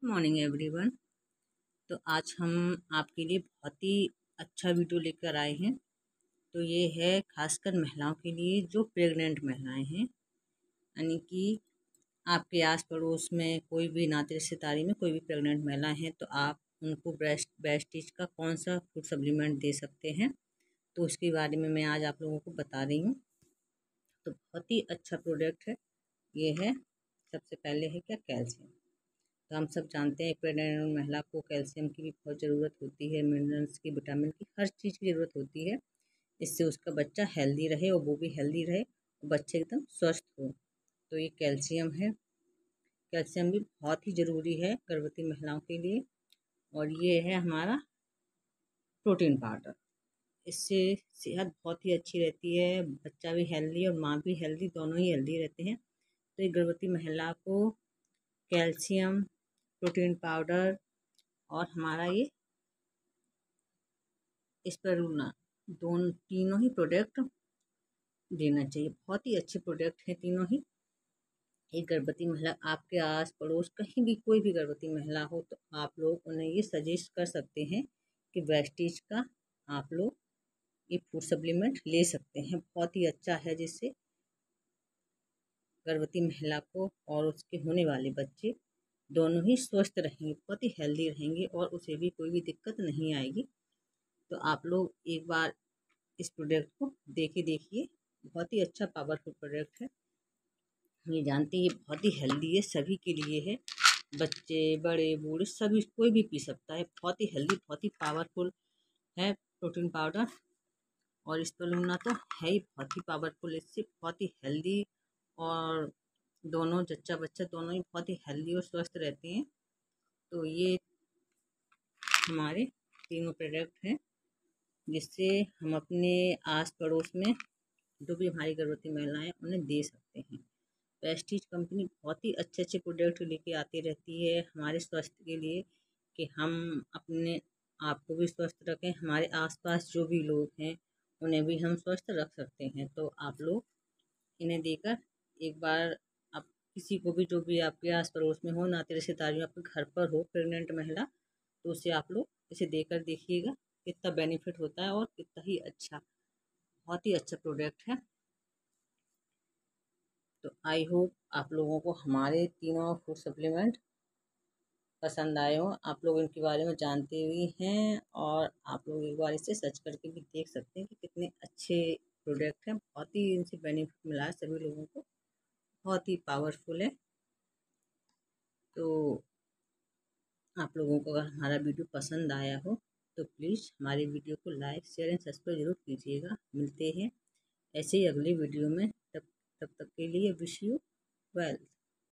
Morning everyone. तो आज हम आपके लिए बहुत ही अच्छा वीडियो लेकर आए हैं। तो ये है खासकर महिलाओं के लिए जो प्रेग्नेंट महिलाएं हैं, यानी कि आपके आस पड़ोस में कोई भी नाते रिश्तेदारी में कोई भी प्रेग्नेंट महिला है तो आप उनको ब्रेस्टीज का कौन सा फूड सप्लीमेंट दे सकते हैं। तो उसके बारे में मैं आज आप लोगों को बता रही हूँ। तो बहुत ही अच्छा प्रोडक्ट है ये है। सबसे पहले है क्या, कैल्शियम। तो हम सब जानते हैं प्रेग्नेंट महिला को कैल्शियम की भी बहुत ज़रूरत होती है, मिनरल्स की, विटामिन की, हर चीज़ की ज़रूरत होती है। इससे उसका बच्चा हेल्दी रहे और वो भी हेल्दी रहे और बच्चे एकदम स्वस्थ हो। तो ये कैल्शियम है। कैल्शियम भी बहुत ही ज़रूरी है गर्भवती महिलाओं के लिए। और ये है हमारा प्रोटीन पाउडर। इससे सेहत बहुत ही अच्छी रहती है, बच्चा भी हेल्दी और माँ भी हेल्दी, दोनों ही हेल्दी रहते हैं। तो ये गर्भवती महिला को कैल्शियम, प्रोटीन पाउडर और हमारा ये स्पिरुलिना, दोनों तीनों ही प्रोडक्ट देना चाहिए। बहुत ही अच्छे प्रोडक्ट हैं तीनों ही। एक गर्भवती महिला आपके आस पड़ोस कहीं भी कोई भी गर्भवती महिला हो तो आप लोग उन्हें ये सजेस्ट कर सकते हैं कि वेस्टीज का आप लोग ये फूड सप्लीमेंट ले सकते हैं। बहुत ही अच्छा है, जिससे गर्भवती महिला को और उसके होने वाले बच्चे दोनों ही स्वस्थ रहेंगे, बहुत ही हेल्दी रहेंगे और उसे भी कोई भी दिक्कत नहीं आएगी। तो आप लोग एक बार इस प्रोडक्ट को देखिए। बहुत ही अच्छा पावरफुल प्रोडक्ट है। ये जानते हैं ये बहुत ही हेल्दी है, सभी के लिए है, बच्चे बड़े बूढ़े सभी कोई भी पी सकता है। बहुत ही हेल्दी, बहुत ही पावरफुल है प्रोटीन पाउडर। और स्पिरुलिना तो है ही बहुत ही पावरफुल, इससे बहुत ही हेल्दी और दोनों जच्चा बच्चा दोनों ही बहुत ही हेल्दी और स्वस्थ रहते हैं। तो ये हमारे तीनों प्रोडक्ट हैं, जिससे हम अपने आस पड़ोस में जो भी हमारी गर्भवती महिलाएं उन्हें दे सकते हैं। प्रेस्टीज कंपनी बहुत ही अच्छे अच्छे प्रोडक्ट लेके आती रहती है हमारे स्वास्थ्य के लिए, कि हम अपने आप को भी स्वस्थ रखें, हमारे आसपास जो भी लोग हैं उन्हें भी हम स्वस्थ रख सकते हैं। तो आप लोग इन्हें देकर एक बार, आप किसी को भी जो भी आपके आस पड़ोस में हो, नाते रिश्तेदारी में आपके घर पर हो प्रेग्नेंट महिला, तो उसे आप लोग इसे देकर देखिएगा कितना बेनिफिट होता है और कितना ही अच्छा, बहुत ही अच्छा प्रोडक्ट है। तो आई होप आप लोगों को हमारे तीनों फूड सप्लीमेंट पसंद आए हो, आप लोग इनके बारे में जानते भी हैं और आप लोग एक बार इसे सर्च करके भी देख सकते हैं कि कितने अच्छे प्रोडक्ट हैं। बहुत ही इनसे बेनिफिट मिला है सभी लोगों को, बहुत ही पावरफुल है। तो आप लोगों को अगर हमारा वीडियो पसंद आया हो तो प्लीज़ हमारे वीडियो को लाइक, शेयर एंड सब्सक्राइब जरूर कीजिएगा। मिलते हैं ऐसे ही अगले वीडियो में। तब तक के लिए विश यू वेल।